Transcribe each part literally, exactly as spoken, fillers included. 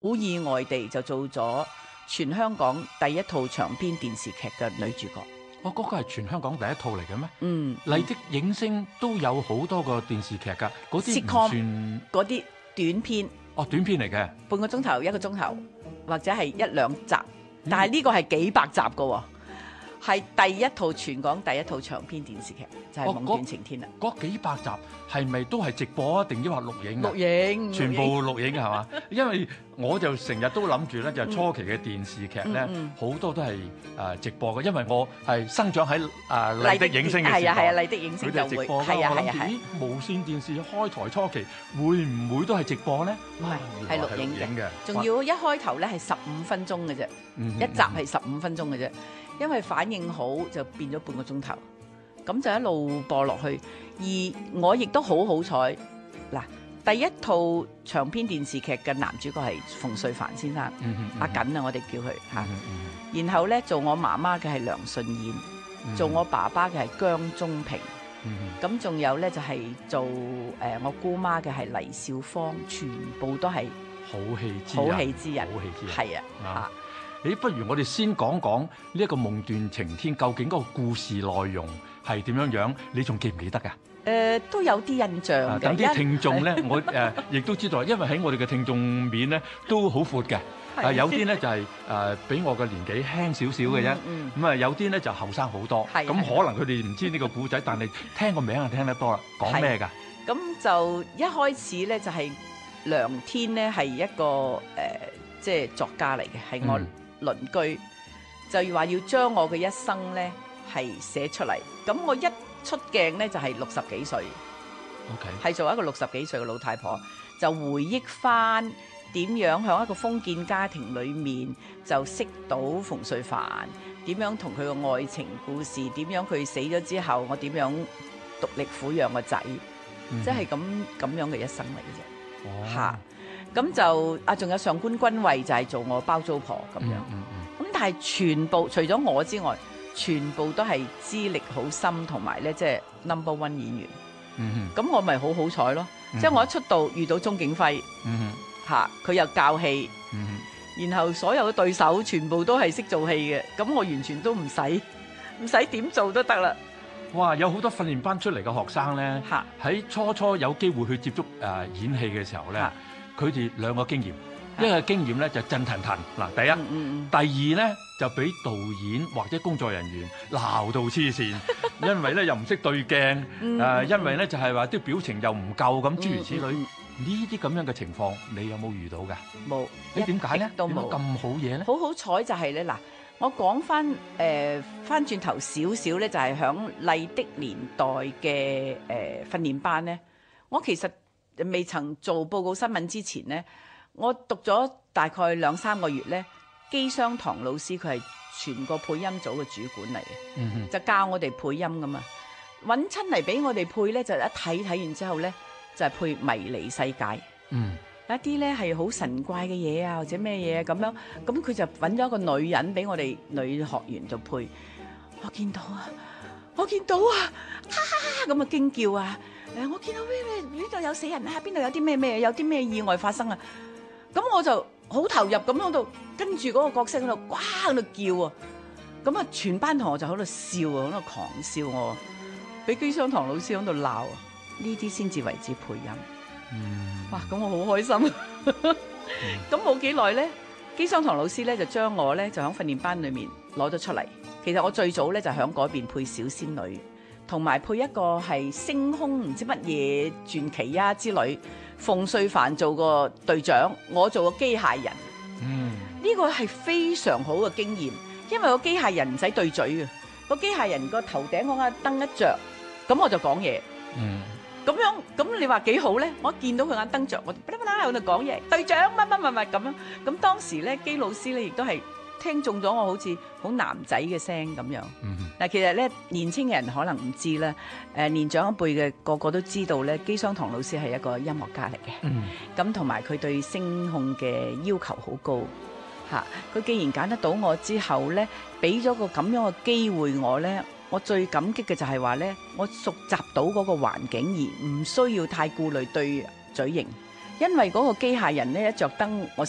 意外地就做咗全香港第一套長篇電視劇嘅女主角。 哦，嗰、那個係全香港第一套嚟嘅咩？ 嗯， 麗的映聲都有好多個電視劇㗎，嗰啲唔算嗰啲短篇。 哦，短片嚟嘅， 半個鐘頭一個鐘頭，或者係一兩集，但係呢個係幾百集㗎喎。係第一套全港第一套長篇電視劇，就係、是《夢斷情天》啦。 嗰幾百集係咪都係直播啊？定抑或錄影啊？ 錄影， 全部錄影嘅係嘛？因為我就成日都諗住咧，就係初期嘅電視劇咧，好、嗯嗯、多都係誒直播嘅。因為我係生長喺誒麗的映聲嘅時代， 係啊係啊，麗的映聲就會直播係啊係啊係。咦，無線電視開台初期會唔會都係直播咧？ 唔係，係錄影嘅，仲要一開頭咧係十五分鐘嘅啫，一集係十五分鐘嘅啫。因為反應好就變咗半個鐘頭，咁就一路播落去。而我亦都好好彩，嗱，第一套長篇電視劇嘅男主角係馮淬帆先生，嗯嗯、阿瑾啊，我哋叫佢嚇。嗯嗯、然後咧做我媽媽嘅係梁舜燕，嗯、做我爸爸嘅係姜中平，咁、嗯、仲有咧就係、是、做誒、呃、我姑媽嘅係黎少芳，全部都係好戲之人， 好戲之人， 好戲之人， 係啊嚇。 誒，不如我哋先講講呢一個夢斷情天，究竟嗰個故事內容係點樣樣？你仲記唔記得㗎？誒、 呃，都有啲印象嘅。 等啲聽眾咧，我誒亦、呃、都知道，因為喺我哋嘅聽眾面咧都好闊嘅。啊、呃，有啲咧就係誒比我嘅年紀輕少少嘅啫。咁啊、嗯嗯，有啲咧就後生好多。咁可能佢哋唔知呢個古仔，但係聽個名就聽得多啦。講咩㗎？ 咁就一開始咧就係梁天咧係一個誒、呃，即係作家嚟嘅，係我、嗯。鄰居就話要將我嘅一生咧係寫出嚟，咁我一出鏡咧就係六十幾歲，OK，係做一個六十幾歲嘅老太婆，就回憶翻點樣喺一個封建家庭裏面就識到馮淬帆，點樣同佢嘅愛情故事，點樣佢死咗之後我點樣獨力撫養個仔，即係咁咁樣嘅一生嚟嘅啫，嚇、哦。咁就啊，仲有上官君慧就係做我包租婆咁樣，咁、嗯嗯嗯、但係全部除咗我之外，全部都係資歷好深同埋咧，即係 number one 演員。咁、嗯嗯、我咪好好彩咯，即係、嗯、我一出道遇到鍾景輝，嚇佢、嗯啊、又教戲，嗯、然後所有嘅對手全部都係識做戲嘅，咁我完全都唔使唔使點做都得啦。 哇！有好多訓練班出嚟嘅學生咧，喺初初有機會去接觸誒、呃、演戲嘅時候咧。佢哋兩個經驗，一個經驗咧就震騰騰嗱，第一，嗯嗯、第二咧就俾導演或者工作人員鬧到黐線，因為咧又唔識對鏡，誒、嗯呃，因為咧就係話啲表情又唔夠咁，諸如此類，呢啲咁樣嘅情況，你有冇遇到㗎？冇，你點解咧？都冇咁好嘢咧？好好彩就係咧嗱，我講翻誒翻轉頭少少咧，就係響麗的年代嘅誒、呃、訓練班咧，我其實。未曾做報告新聞之前呢，我讀咗大概兩三個月呢，姬雙棠老師佢係全個配音組嘅主管嚟嘅，嗯、哼就教我哋配音噶嘛，揾親嚟俾我哋配呢，就一睇睇完之後呢，就係、是、配迷離世界，嗯、有一啲呢係好神怪嘅嘢啊，或者咩嘢咁樣，咁佢就揾咗一個女人俾我哋女學員就配，我見到啊，我見到啊，哈哈咁啊驚叫啊！誒，我見到咩咩呢度有死人啊，邊度有啲咩咩，有啲咩意外發生啊！咁我就好投入咁喺度跟住嗰個角色喺度，呱喺度叫啊！咁啊，全班同學就喺度笑啊，喺度狂笑我，俾姬雙棠老師喺度鬧啊！呢啲先至為之配音。嗯，哇！咁我好開心。咁冇幾耐咧，姬雙棠老師咧就將我咧就喺訓練班裏面攞咗出嚟。其實我最早咧就喺嗰邊配小仙女。同埋配一個係星空唔知乜嘢傳奇啊之類，馮淬帆做個隊長，我做個機械人。嗯，呢個係非常好嘅經驗，因為個機械人唔使對嘴嘅，個機械人個頭頂嗰個燈一着，咁我就講嘢。嗯，咁樣咁你話幾好咧？我一見到佢眼燈着，我不啦不啦喺度講嘢，隊長乜乜乜乜咁樣。咁當時咧，姬老師咧亦都係。聽中咗我好似好男仔嘅聲咁樣，嗱、嗯、其實咧年輕人可能唔知啦，誒、呃、年長一輩嘅個個都知道咧，姬雙棠老師係一個音樂家嚟嘅，咁同埋佢對聲控嘅要求好高嚇。佢、啊、既然揀得到我之後咧，俾咗個咁樣嘅機會我咧，我最感激嘅就係話咧，我熟習到嗰個環境而唔需要太顧慮對嘴型，因為嗰個機械人咧一着燈，我先至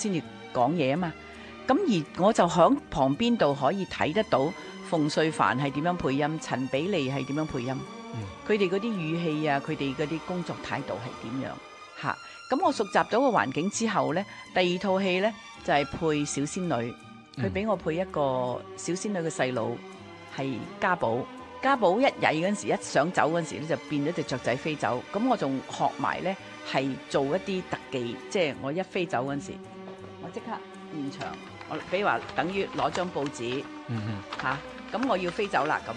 講嘢啊嘛。咁而我就喺旁邊度可以睇得到馮淬帆係點樣配音，陳比利係點樣配音，佢哋嗰啲語氣啊，佢哋嗰啲工作態度係點樣嚇。咁我熟習咗個環境之後呢，第二套戲呢就係配小仙女，佢俾我配一個小仙女嘅細佬係家寶。家寶一曳嗰陣時，一想走嗰陣時咧，就變咗隻雀仔飛走。咁我仲學埋咧，係做一啲特技，即係我一飛走嗰陣時，我即刻現場，我比如話等於攞張報紙， 嗯嗯， 嚇，咁我要飛走啦咁，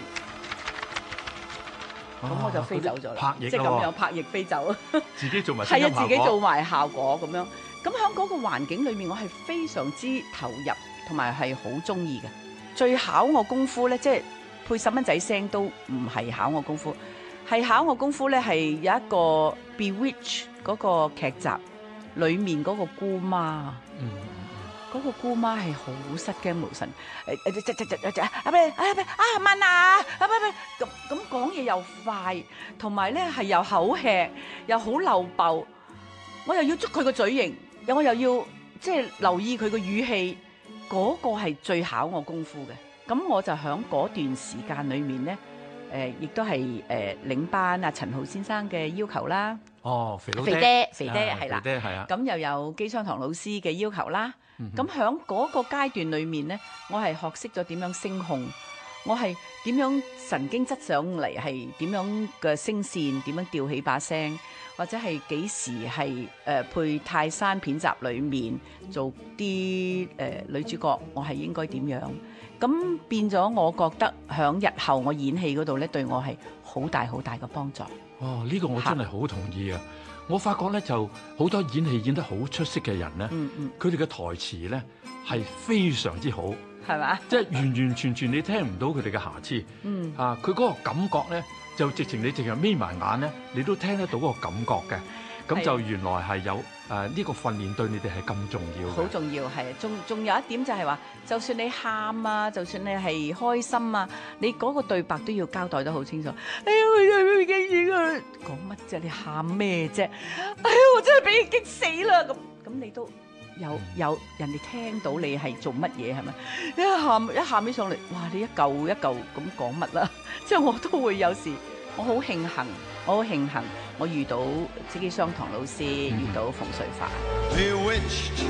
咁我就飛走咗啦， 拍翼即係咁樣拍翼飛走， 自己做埋聲音效果， 係啊，自己做埋效果咁樣。咁喺嗰個環境裏面，我係非常之投入，同埋係好中意嘅。最考我功夫咧，即係。配細蚊仔聲都唔係考我功夫，係考我功夫咧，係有一個 Bewitch 嗰個劇集裏面嗰個姑媽，嗯，嗰個姑媽係好失驚無神，誒誒，只只只只啊咩啊咩啊慢啊，啊咩咁咁講嘢又快，同埋咧係又口吃，又好漏爆，我又要捉佢個嘴型，又我又要即係留意佢個語氣，嗰個係最考我功夫嘅。咁我就喺嗰段時間裏面咧，誒、呃，亦都係誒、呃、領班阿陳浩先生嘅要求啦。 哦，肥佬爹，肥爹，肥爹係啦， 肥爹係啊。 咁又有機槍堂老師嘅要求啦。咁喺嗰個階段裏面咧，我係學識咗點樣聲控，我係點樣神經質上嚟，係點樣嘅聲線，點樣吊起把聲，或者係幾時係誒、呃、配泰山片集裏面做啲誒、呃、女主角，我係應該點樣？咁變咗，我覺得響日後我演戲嗰度咧，對我係好大好大嘅幫助。 哦，呢、這個我真係好同意啊！我發覺咧，就好多演戲演得好出色嘅人咧，佢哋嘅台詞咧係非常之好，係嘛？即係完完全全你聽唔到佢哋嘅瑕疵。嗯啊，佢嗰個感覺咧，就直情你直情眯埋眼咧，你都聽得到嗰個感覺嘅。咁就原來係有誒呢、呃這個訓練對你哋係咁重要嘅，好重要係。仲仲有一點就係話，就算你喊啊，就算你係開心啊，你嗰個對白都要交代得好清楚。哎呀，佢佢激死佢，講乜啫？你喊咩啫？哎呀，我真係俾佢激死啦！咁咁你都有有人哋聽到你係做乜嘢係咪？一喊一喊起上嚟，哇！你一嚿一嚿咁講乜啦？即係我都會有時，我好慶幸。我好慶幸，我遇到自己商堂老師，嗯、遇到馮淬帆。Bewitched,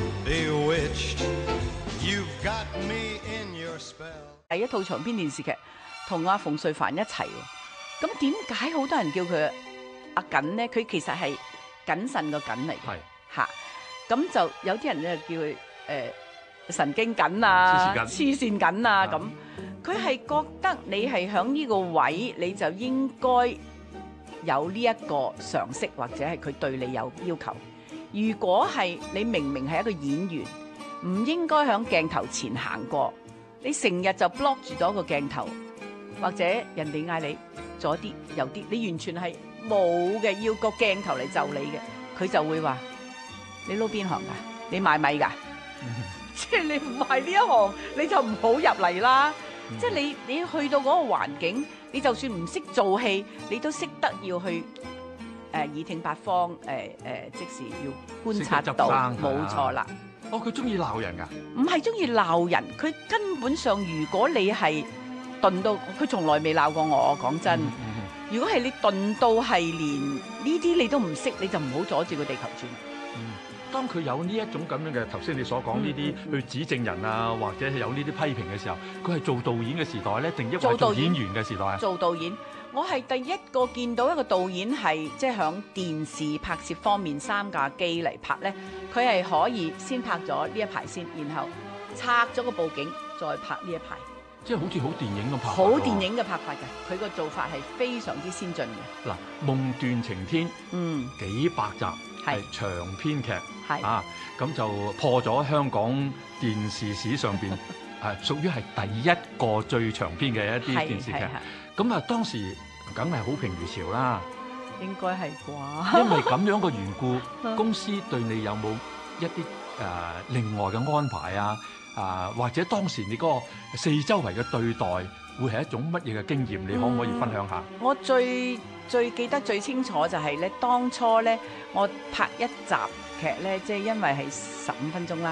bewitched, you've got me in your spell。第一套長篇電視劇，同阿馮淬帆一齊。咁點解好多人叫佢阿謹呢？佢其實係謹慎個謹嚟嘅，嚇。咁就有啲人咧叫佢誒、呃、神經謹啊、黐線謹啊咁。佢係覺得你係響呢個位，你就應該有呢一個常識，或者係佢對你有要求。如果係你明明係一個演員，唔應該喺鏡頭前行過，你成日就 block 住咗個鏡頭，或者人哋嗌你左啲右啲，你完全係冇嘅，要個鏡頭嚟就你嘅，佢就會話你撈邊行㗎？你賣米㗎？即係你唔係呢一行，你就唔好入嚟啦。即係你你去到嗰個環境，你就算唔識做戲，你都識得要去誒、呃、耳聽八方，誒、呃、誒、呃、即時要觀察到，冇錯啦。 哦，佢中意鬧人㗎？ 唔係中意鬧人，佢根本上如果你係鈍到，佢從來未鬧過我。講真，嗯嗯、如果係你鈍到係連呢啲你都唔識，你就唔好阻住個地球轉。 當佢有呢一種咁樣嘅，頭先你所講呢啲去指正人啊，或者係有呢啲批評嘅時候，佢係做導演嘅時代咧，定抑或做演員嘅時代啊？ 做導演，我係第一個見到一個導演係即係響電視拍攝方面三架機嚟拍咧，佢係可以先拍咗呢一排先，然後拆咗個佈景再拍呢一排， 即係好似好電影咁拍。 好電影嘅拍法嘅，佢個做法係非常之先進嘅。 嗱，夢斷情天，嗯，幾百集係長篇劇。係啊，咁就破咗香港電視史上邊誒，屬於係第一個最長篇嘅一啲電視劇。咁啊，當時梗係好評如潮啦。 應該係啩？ 因為咁樣嘅緣故，公司對你有冇一啲誒、呃、另外嘅安排啊？啊、呃，或者當時你嗰個四周圍嘅對待，會係一種乜嘢嘅經驗？你可唔可以分享下？ 嗯、我最最記得最清楚就係咧，當初咧我拍一集劇咧，即係因為係十五分鐘啦，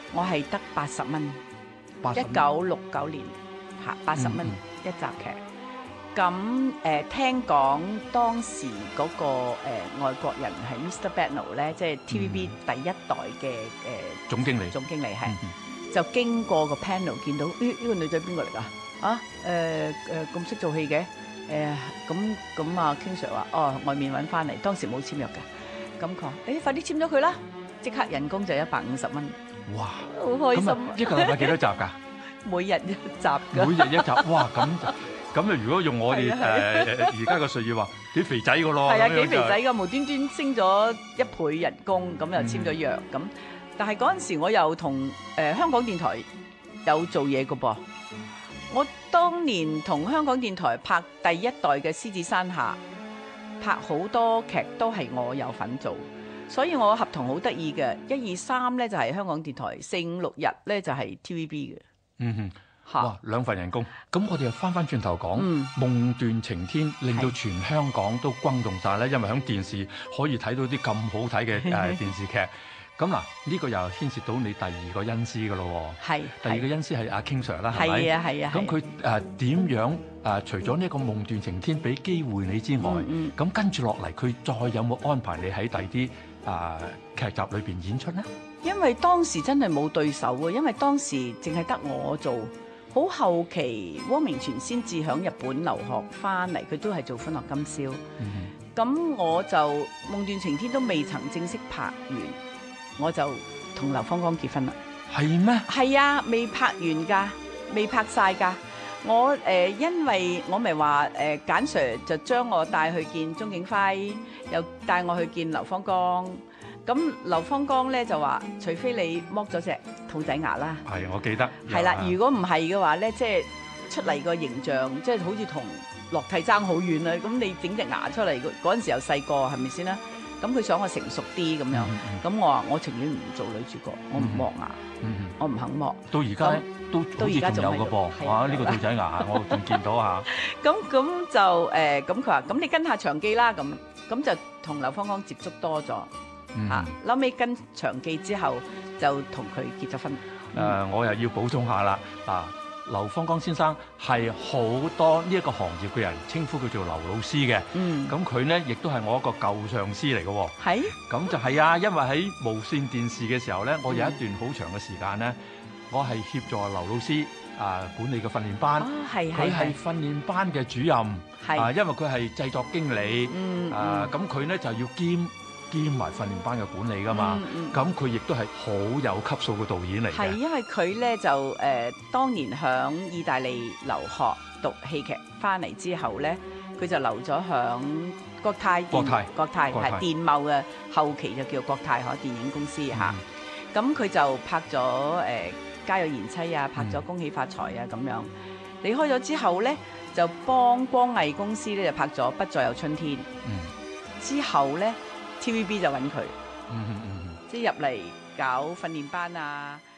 我係得八十蚊，一九六九年嚇八十蚊一集劇。咁誒、呃、聽講當時嗰、那個、呃、外國人係 Mister Bagnall 咧，即係 T V B 第一代嘅誒、呃、 總經理， 總經理係、嗯、就經過個 panel 見到，咦、欸、呢、這個女仔邊個嚟㗎？啊誒誒咁識做戲嘅誒咁咁啊 King Sir 話哦外面揾翻嚟，當時冇簽約㗎。咁佢話誒快啲簽咗佢啦，即刻人工就一百五十蚊。 哇！ 好開心啊！ 一個禮拜幾多集㗎？ 每日一集㗎。每日一集，哇！咁咁啊！如果用我哋誒而家嘅術語話，幾肥仔㗎咯。係啊， 幾肥仔㗎，無端端升咗一倍人工，咁又簽咗約咁。嗯、但係嗰陣時我又同誒、呃、香港電台有做嘢㗎噃。我當年同香港電台拍第一代嘅《獅子山下》，拍好多劇都係我有份做。所以我合同好得意嘅，一二三咧就係香港電台，四五六日咧就係 T V B 嘅。 嗯哼，哇，兩份人工。咁我哋又翻翻轉頭講，嗯《夢斷情天》令到全香港都轟動晒咧，因為喺電視可以睇到啲咁好睇嘅誒電視劇。咁嗱，呢個又牽涉到你第二個恩師噶咯。係，第二個恩師係阿 King Sir 啦，係咪？係啊，係啊。咁佢誒點樣誒？除咗呢個《夢斷情天》俾機會你之外，咁、嗯嗯、跟住落嚟，佢再有冇安排你喺第二啲啊劇集裏邊演出咧？ 因為當時真係冇對手啊，因為當時淨係得我做。好後期，汪明荃先至響日本留學翻嚟，佢都係做《歡樂今宵》。咁、嗯、我就《夢斷情天》都未曾正式拍完，我就同劉芳剛結婚啦。 係咩？ 係啊，未拍完㗎，未拍晒㗎。我誒、呃，因為我咪話誒，簡 Sir 就將我帶去見鍾景輝，又帶我去見劉芳剛。咁劉芳剛咧就話，除非你剝咗隻兔仔牙啦。 係，我記得。 係啦，如果唔係嘅話咧，即係出嚟個形象，即係好似同樂蒂爭好遠啦。咁你整隻牙出嚟，嗰陣時又細個，係咪先啦？咁佢想我成熟啲咁樣，咁、嗯嗯、我話我情願唔做女主角，我唔剝牙，嗯嗯、我唔肯剝。 到而家都到而家仲有嘅噃，哇！呢、呢個兔仔牙我仲見到下。 咁咁就誒，咁佢話：咁你跟下場記啦。咁咁就同劉芳剛接觸多咗。 嗯、 啊！後尾跟長記之後，就同佢結咗婚。誒、 嗯呃，我又要補充下啦。嗱，劉芳剛先生係好多呢一個行業嘅人稱呼佢做劉老師嘅。嗯。咁佢咧亦都係我一個舊上司嚟嘅喎。係。咁就係啊，因為喺無線電視嘅時候咧，我有一段好長嘅時間咧，我係協助劉老師啊管理嘅訓練班。哦，係係。佢係訓練班嘅主任。係。啊，因為佢係製作經理。嗯。啊，咁佢咧就要兼。兼埋訓練班嘅管理噶嘛，咁佢亦都係好有級數嘅導演嚟嘅。係因為佢咧就誒、呃、當年響意大利留學讀戲劇，翻嚟之後咧，佢就留咗響國泰。國泰國泰係電懋嘅後期就叫國泰可電影公司嚇。咁、嗯、佢、啊、就拍咗誒《家有賢妻》啊，拍咗《恭喜發財》啊咁樣。離開咗之後咧，就幫光藝公司咧就拍咗《不再有春天》。嗯，之後咧。T V B 就揾佢，嗯嗯嗯，即係入嚟搞訓練班啊，